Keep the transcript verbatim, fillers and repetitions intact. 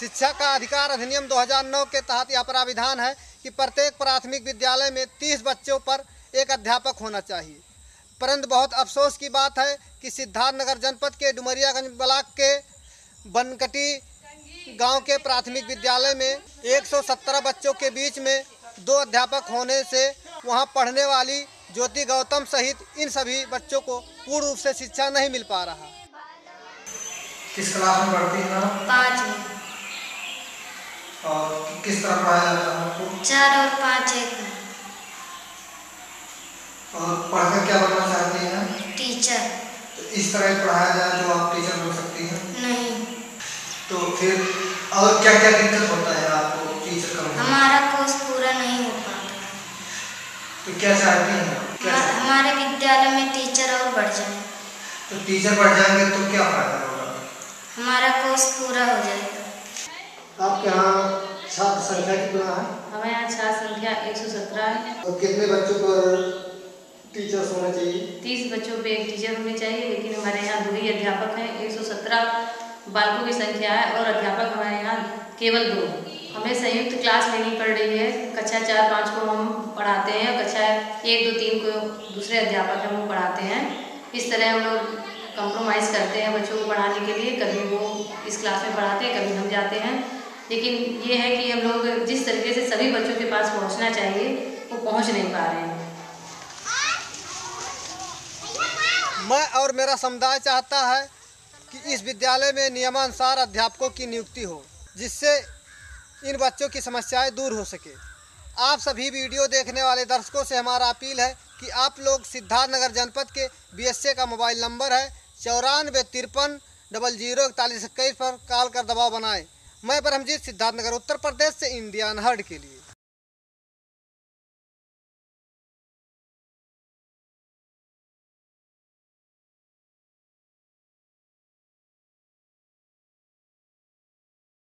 शिक्षा का अधिकार अधिनियम दो हज़ार नौ के तहत यह प्राविधान है कि प्रत्येक प्राथमिक विद्यालय में तीस बच्चों पर एक अध्यापक होना चाहिए। परंतु बहुत अफसोस की बात है कि सिद्धार्थनगर जनपद के डुमरियागंज ब्लॉक के बनकटी गांव के प्राथमिक विद्यालय में एक सौ सत्रह बच्चों के बीच में दो अध्यापक होने से वहां पढ़ने वाली ज्योति गौतम सहित इन सभी बच्चों को पूर्ण रूप से शिक्षा नहीं मिल पा रहा। किस क्लास में पढ़ती हैं आप? पाँच में। और किस तरह पढ़ाया जाता है आपको? चार और पाँच एक में। और पढ़कर क्या बनना चाहती हैं? टीचर। तो इस तरह पढ़ाया जाए तो आप टीचर बन सकती हैं? नहीं। तो फिर और क्या क्या दिक्कत होता है आपको टीचर का? हमारा कोर्स पूरा नहीं हो पाता। तो क्या चाहती हैं? क्या हमा, हमारे विद्यालय में टीचर और बढ़ जाए। तो टीचर बढ़ जाएंगे तो क्या फायदा होगा? हमारा कोर्स पूरा हो जाएगा। आपके यहाँ छात्र संख्या कितना है? हमें यहाँ छात्र संख्या एक सौ सत्रह है। और कितने बच्चों पर टीचर्स होने चाहिए? तीस बच्चों पे एक टीचर होने चाहिए, लेकिन हमारे यहाँ दो ही अध्यापक हैं। एक सौ सत्रह बालकों की संख्या है और अध्यापक हमारे यहाँ केवल दो। हमें संयुक्त क्लास लेनी पड़ रही है। कक्षा चार पाँच को हम पढ़ाते हैं, कक्षा एक दो तीन को दूसरे अध्यापक हैं वो पढ़ाते हैं। इस तरह हम लोग कंप्रोमाइज़ करते हैं बच्चों को पढ़ाने के लिए। कभी वो इस क्लास में पढ़ाते हैं, कभी हम जाते हैं। लेकिन ये है कि हम लोग जिस तरीके से सभी बच्चों के पास पहुंचना चाहिए वो पहुंच नहीं पा रहे हैं। मैं और मेरा समुदाय चाहता है कि इस विद्यालय में नियमानुसार अध्यापकों की नियुक्ति हो, जिससे इन बच्चों की समस्याएं दूर हो सके। आप सभी वीडियो देखने वाले दर्शकों से हमारा अपील है कि आप लोग सिद्धार्थनगर जनपद के बी एस ए का मोबाइल नंबर है चौरानवे तिरपन डबल जीरो इकतालीस इक्कीस पर कॉल कर दबाव बनाएं। मैं ब्रह्मजीत, सिद्धार्थनगर उत्तर प्रदेश से इंडिया अनहर्ड के लिए।